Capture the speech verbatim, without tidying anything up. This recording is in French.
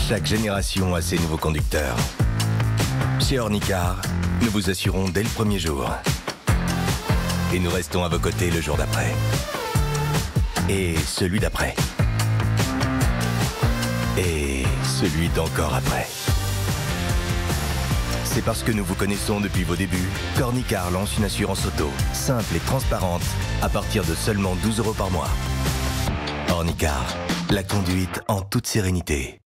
Chaque génération a ses nouveaux conducteurs. Chez Ornicar, nous vous assurons dès le premier jour. Et nous restons à vos côtés le jour d'après. Et celui d'après. Et celui d'encore après. C'est parce que nous vous connaissons depuis vos débuts qu'Ornicar lance une assurance auto, simple et transparente, à partir de seulement douze euros par mois. Ornicar, la conduite en toute sérénité.